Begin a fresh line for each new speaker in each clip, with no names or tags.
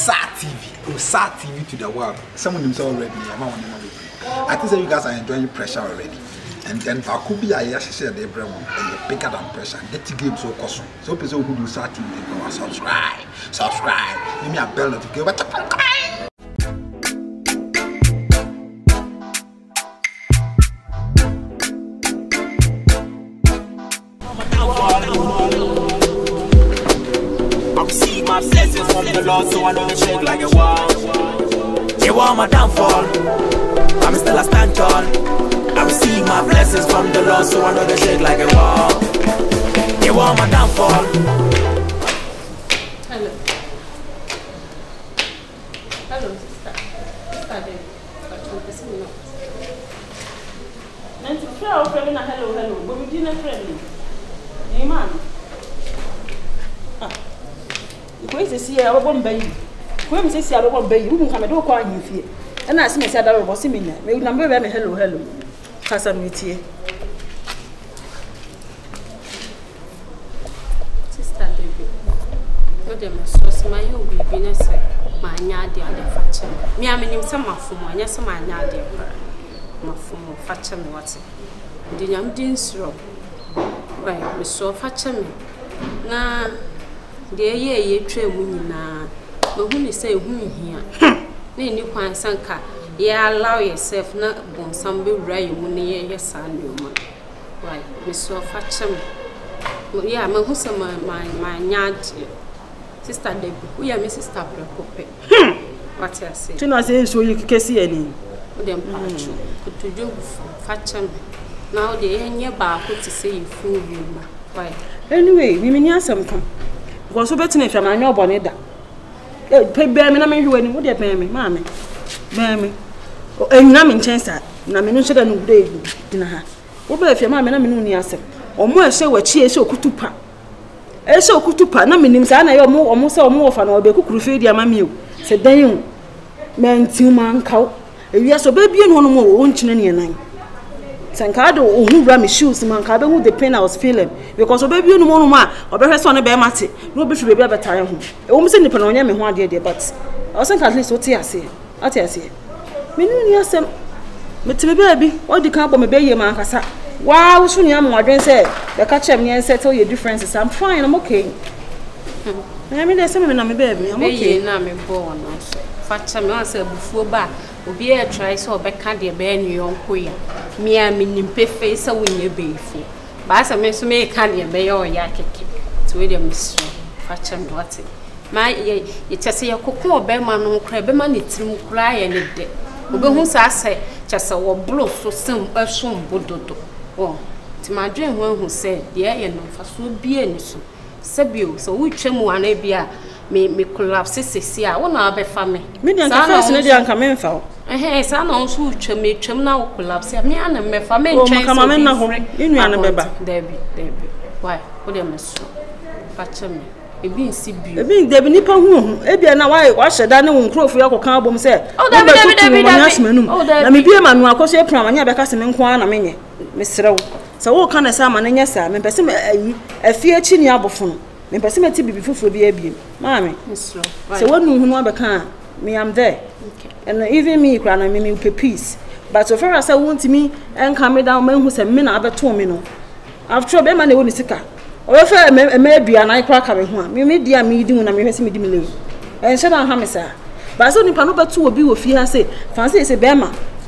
Osaa TV to the world. Someone himself already. I think you guys are enjoying pressure already. And then Bakubi, I share the brand and bigger than pressure. Get the game so custom. So people who do Osaa TV, subscribe. Give me a bell notification.
My blessings from the Lord, so I know they shake like a wall. They want my downfall, I'm still a stand tall. I receive my blessings from the Lord, so I know they shake like a wall. They want my downfall.
Hello. Hello, sister. Sister Debbie. But you can see me not. And to tell friend, hello. But we didn't friendly. Amen. When you see our one baby, when you see our one baby, you can come and do call you fear. And I see me said that was in there. May number me hello. Pass a meet here. Sister Debbie, what am I so my own business? My yard, the other fatcher. Me, I mean, some of them, yes, my yard, my form fatcher me what's it. The young dean's robe. Well, we saw fatcher me. Nah. The ye train women now, but when you say whom here, then you can sanka, ye allow yourself not born some be right money, yes, son, you man. Why, Miss Fatcham? Yeah, my who's my yard sister Debbie, we are Mrs. Tabler Cope. What I say? Do not say so you can see any. Then, could to do Fatcham. Now the end your bar put to say you fool you. Why? Anyway, we mean some come. Because so better if I'm not bonnet. Pay bear me, I mean, when would you pay me, mammy? Bear me. Oh, and I'm in chance that Namin should have day dinner. What if your mammy, I mean, yes, or more say what she is so kutupa. So kutupa, no meaning, I am more almost fun or be cook feed your mammy. Said then, man, 2 man cow. Yes, so baby, and one more won't you any nine. Sankado, who ran my shoes, man, cabin with the pain I was feeling. Because baby, no more, or perhaps on a bear matty, no be free better time. Almost in the Panonia, me one dear, but I was at least what I say. What I say. Meaning, yes, but to baby, what the camp of my baby, man, wow, soon young modern said, the catcher me and settle your differences. I'm fine, I'm okay. I mean, there's something on my baby, I'm okay. Now I'm born. Fatcha me answer before back. Obi a try so obeka de be enu yonko ya me a minim pefe se wonye befu ba sa me so me ka de be yo ya keke to we dem so facha me what ma ye chese ye kokko obe ma no kra be ma ne tirim kra ye ne de obe hu sa ase chese wo blo so sem esom bododo o ti ma dwen hu se de ye no fa so bi ani so sebio so wo twam wana bia me collapse sesi a wona abefa me dey first ne dey anka me mfa sa na onso twam na wo collapse me ana mefa me ntwen so kama me na ho inu ana beba Debbie why wo dey meso fache me ebi nsi bio ebi Debbie nipa hu ebi na why wa hyeda ne wo nkrofo yakoka abom se Debbie na me bie manu akoso epram anya beka se me nko ana menye mesrew se wo ka na sa ma nya sa me pese me ayi afie chi ni abofo no me pese me ti bibi foforo bi abiem maame mesrew se wonu hu no abeka me am there. Okay. And even me, Grana, me peace. But so far as I want me and come down, men who say, men are better me no. After a man, they won't sick. Or if I may be an eye crack coming home, you may dear me doing, and me has me dimly. And shut down, Hamisa. But so nipa no betu obi wo fi ha say fancy say bema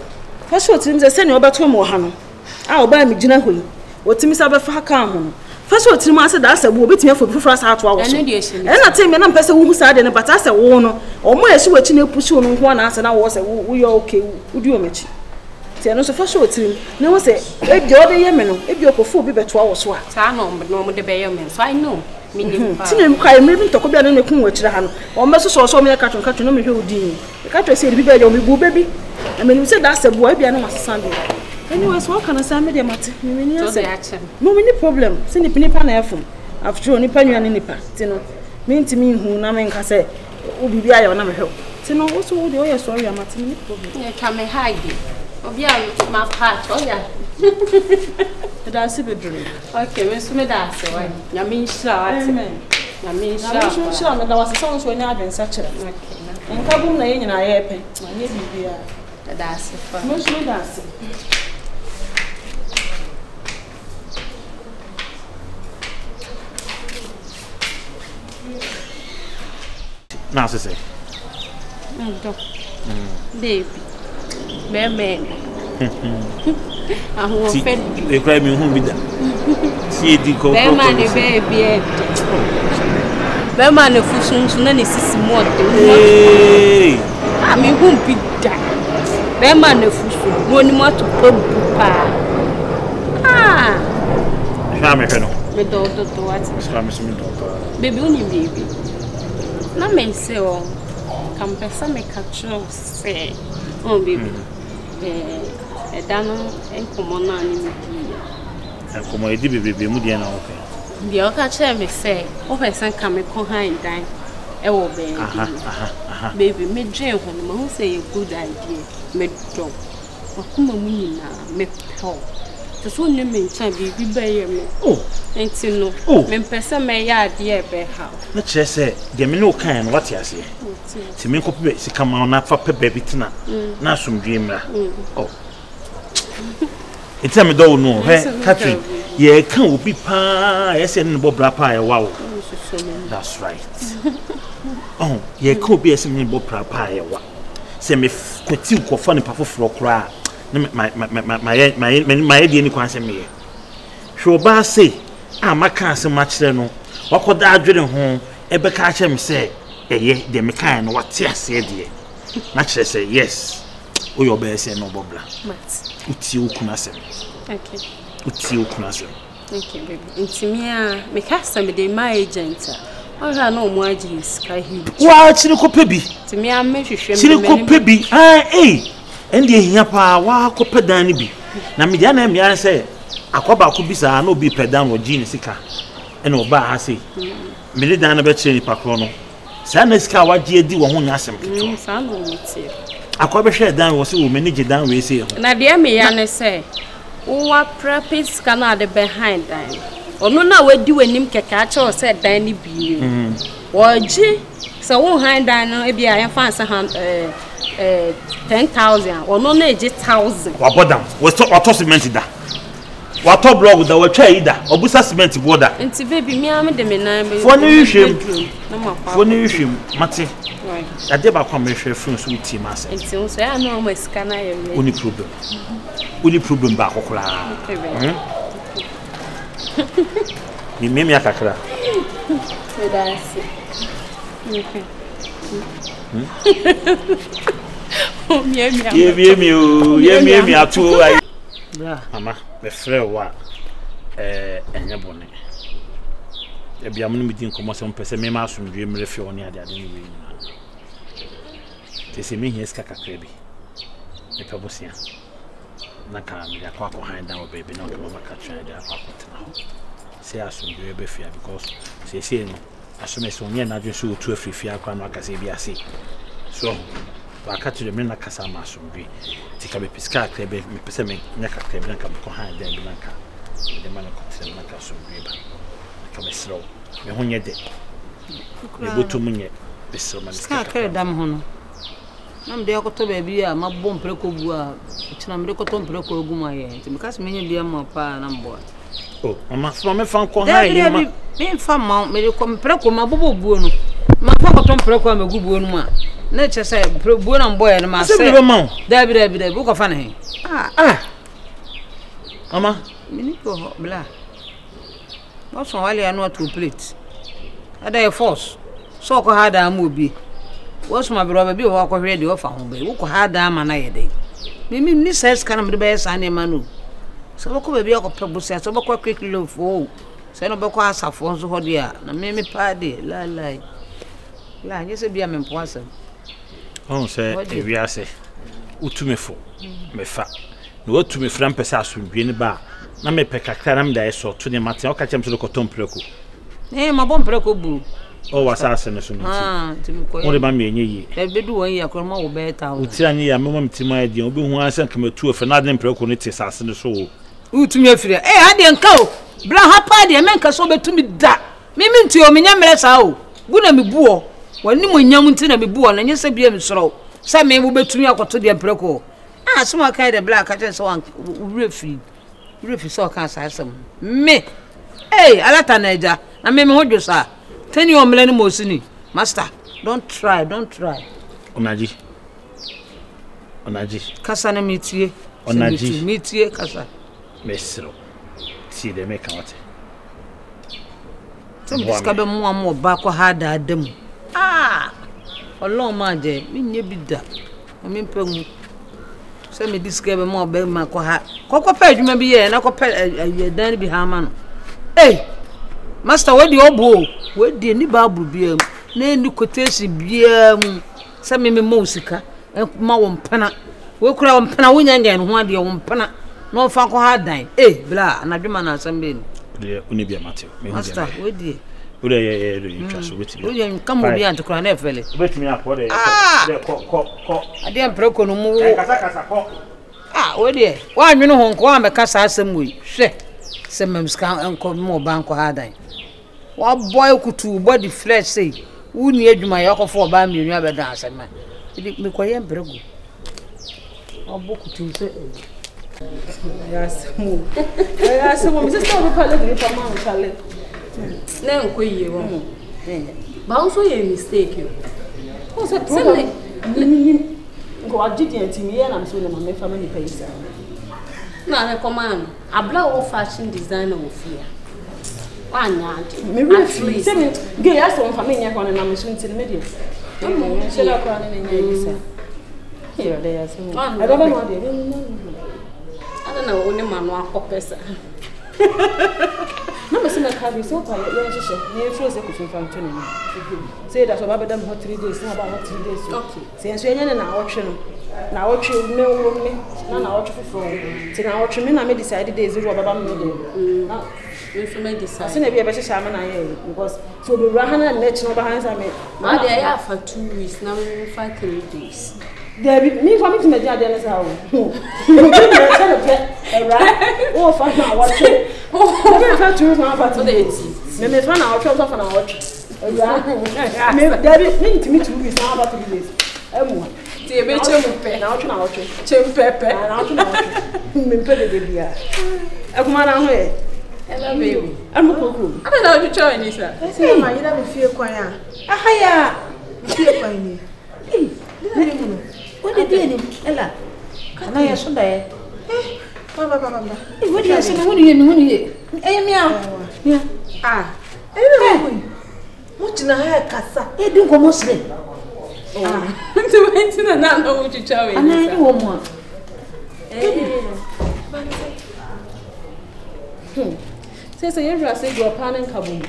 fa short him say send obeto mo ha no a oba mi gina hoyi otimi sa be fa ka ho no fa short him say da sabu obetimi afo before sa ato awo so e na temi na mpese wo hu sa de ne bata say wo no omo yeshi wachi na pushi no nko na ase na wo say wo yo okay wo di omachi ti no so fa short him na wo say e bi obe ye me no e bi okofo obi beto awo so a sa no mo de be ye me so I know tinem kai me bi ntoko bia na neku wachira ha no o meso so me katun no me hwe odi katun say bi bia o me bu baby I mean you say that say boy bia na masasa be anyway so what can I say me dey mate me ni say no me ni problem say nipa na efum after nipa nua ni nipa ti no me ntimi hu na me nka say obi bia ya na me hwe ti no wo so wo dey o ye sorry amate me ni problem e ka me hide obi a ma part o ya that's a bit dream. Okay, we sume da se why. Nyame nshira wate. Na me
sha me da wase so nya adwensa kire nka bum na yenyina ye pe anye bibia
da asifa
mo so da asi
na say
baby bebe ahu ofe
e cry me hu bi da si edi ko
be man baby be man fusunsu na ne sisi moto ami hu bi da be man fusu no ni moto pampu pa
ja me no
me do what
ska me so me do
baby uni baby na me say o kam pesa me catch say oh baby dano enkomo na ni me bi
enkomo edi bebe mu die na oke
bi o ka che me say o person kam me ko han dan e wo be baby me dwen ho no ma say a good idea me do akuma mu nyina me peo so ne me ncha bibi ba ye me enti no me pesa me ya ade e be ha
na che say de me no kan no what ase ti me ko pe sika ma na fa pe baby tina na asomdwe mra it's a me do no Catherine ye kan obi pa ye say no bobra pa ye wow that's right ye kan obi say me bobra pa ye wa say me kwati ko fa ne pa foforo kra my die ni kwan say me hwe oba say amaka say ma kire no wakoda adwere ho e be ka kire me say eye de me kan no wate ase de na kire say yes o yo be say no bobla uti okuna sem
okay
uti okuna sem
okay baby intimia me ka some dey my agent ora na omo agi sky hill
wa chiri ko pebi
intimia me hwehwe me
chiri ko pebi ende ehia pa wa ko pedan ni bi na me dia na me an say akoba ko bisa na obi pedan wo gene sika ene oba ha say me le dan na be chiri ni pakro no sa na sika wa gi edi wo ho nya asem kito
sa no meti
akoba hwe dan wo say wo manage dan we say
na dia me ya ne say wa practice kana de behind dan onu na wadi wanim keke a che o say dan ni bi wo gi so wo hand dan no e bia ya fan say 10,000 onu na eji 1,000
wa bodam we to cement da wa to blog da wa twa yi da obusa cement boda
nti baby mi am de me na me
fo ni hwem mate right ade ba kwa me hwe fun so ti ma say
nti so ya na o ma sika na ye
uni problem ba kokora ni meme akakra
we dance okay
Yemi atu ai mama me frɛ wa enye bone e bia mo mi din komo se mpese me ma asomdwe mre fe oni ade ni we nyina te se me hia ska kakra bi e pe bosia na ka me ya kwa ko han dan obaby na ko mama ka try da kwa ko tena ho se asomdwe be fia because se no asome se oni na dwe so otu afifia kwa no aka se bi ase so wakati me na kasa ma asomdwe tika be piska akra be me pese me nya kakra bi na ka ko han dan bi na ka de ma na ko tena na ka asomdwe ba ka be sro me ho nye de me botu munye be sro ma
ska akra dam ho no nam de akoto ba bi a mabom preko bu a kina me ko to preko ogu ma ye nti me kasa me nya bia ma pa na mbo
oh mama so me fan ko han ye ma
me fa ma me ko preko ma bobo buo no ma fa ko to preko ma gu buo no ma na che say buo na mbo ye no ma say da bi bu ko fa na he
mama
me ni ko bla ba so wale ya no to plate ada e force so ko ha da ma obi wo so ma bi roba bi wo ko hwe de wo fa ho be wo ko ha da ma na ye de me ni size kana me de be sa na ma no so ko be bi ko pebusia so ko quick love o so no be ko asafo so ho de a na me pa de la nye se bia me mpo asem
on se e wi ase utumefo me fa no utumefo ran pese asomdwe ni ba na me pe kakra na me da eso to ne mate o ka chem so ko tompreko
ma bom preko bu
o wasa ase ne so nti
timi ko
o de ba me enye yi
e bedu won yi akoro ma wo be ta
o ti anye ya me ma mtima ya di obi hu ase kama tu ofe na de preko ne ti sase ne so
utumi afire ade nka o bra ha pa de me nka so betumi da Mimi nti o menya mre sa o. Bu na mebuo. Wani mo nyam nti na mebuo na nyese bia me soro. Sa me wo betumi akoto de preko. Ah so ma kai de black ka so wan refi so kan sa asem. Me. Hey, alata na eja. Na me hodwo sa. Tani o mle ni mo sini. Master, don't try. Onaji. Kasa na mitie.
Onaji.
Mitie kasa.
Mesro. See they make out.
Some discover more back or hard at them. Ah, Olon maje, me nye bida. I mean, pengu. Send me discover more beg my coha. Coco page, you may be here, and I compare a danny be harman. Hey, Master, where the old where the new babu beer, nay, quotation beer, send me musica, and my penna. We could have penna win again, one dear one penna. No fanko hard dine. Eh, blah, and I do man as some bin.
The Unibia Matthew.
Master, where dear.
Would you trust with me?
William, come over here to cry never.
Wait me up, what I didn't broke on move. Ah, where dear. Why, you know, Hong Kong, a cassa some way. She, some mem's count and call more banco hard dine. What boy could two body flesh say? Who need my uncle for by me, you never dance, man. It didn't make a broke. I'll book to say.
Yes, move. Yes, woman, just stop a pallet for my pallet.
Now, you but also a mistake. What's that? Go, I didn't see me, and I'm so my family pays. Now, I command a blow old fashioned designer of fear. One yard, maybe gay as one family, and I'm soon to the media. Here, there is one. I don't know, only man one person. No, Miss McCarthy, so far, you're froze a cooking from Tony. Say that's about them for 3 days, not about 3 days. Okay. Since you're in our auction, now what you know, me, none of our phone. Till our auction, I made decided days of about me. Now, you may decide. I think maybe a better shaman I am because so the Rahana and National behind I made. Now they are for 2 weeks, now we 3 days. There me for me to make that as how. Right? Oh, fine now watch it. Oh, very fast to my party. Me fan our trouble for our watch. Me David me to me 2 weeks now about 3 days. Everyone. See be chempe. Now watch. Chempe. Now watch. Me pele de bia. Ekuma na ho e. Ela baby. Am kokuru. I don't know you join this sir. Say my you na me fie kwan a. Ahaya. Fie kwan ni. Eh, what did you do, Ella? Can I ask you? Baba. What do you say? When you yeah. Ah. What in a hair, Cassa? You do go mostly. Ah, to wait to know what you tell me. And I know more. Says a year, I said your pan and kaboom.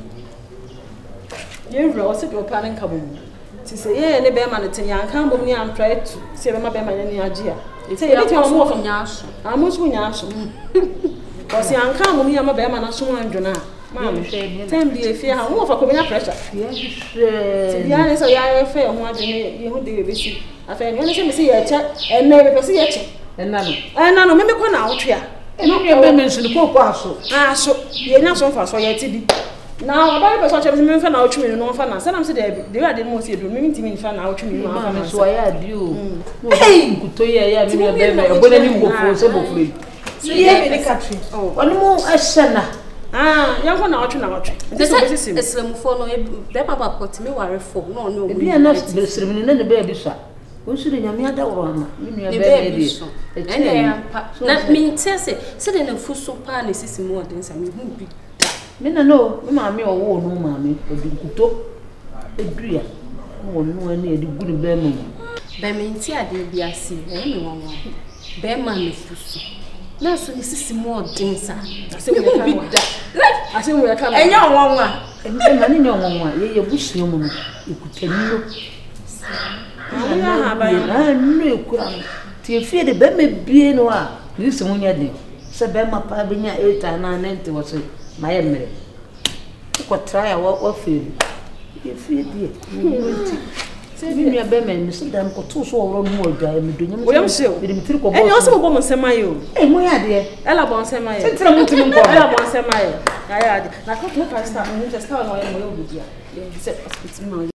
You said your pan and kaboom. She say, yeah, any bear man, I can't believe I'm trying to say my bear man any idea. Say, I'm more from Yash. I'm most when Yash. Because I can't believe I'm a bear man, I soon and Jonah. Mammy, 10 be a fear, more for coming up pressure. Yes, yes, I fair one day, you would visit. I found you see a chat and never see a chat. And none of me go out here. And not your women's in the poor parcel. Ah, so you're not so far, so you're to now, about such a women fan out to me, no fan. Sometimes they are the most you do, meaning to me fan out to me. So I had you. Hey, good to hear you. When you go for so free. See, the country. Oh, one more a shanna. Ah, young one out to out. This is some follow them about what me worry for. No, be enough to be serving in the baby shop. Who should in your other one? You baby. Let me tell you, sitting in full so pan is more than some who be. Me no, mammy or war no mammy, or be good. A dear, no any good bearman. Bearman, see, I did be a sea, anyone. Bearman is fussy. Now, so this is more things. I say, we are coming. I say, we are coming. And young one, and money, no one, you wish no one. You could tell you. I know, till you fear the baby being noir. This one, you did. Sabema Pabinia 8 and 9 was it. My emily. You could try a what feel. You feel dear. Say me a bearman, Mr. Dam got 2 so more diamond. We am so. And also, woman, semi you. Eh, my dear. Ella Bon semi. Ella Bon semi.
Na ya de. Na ko to ka start, no just start no ya mo obi dia. Say hospital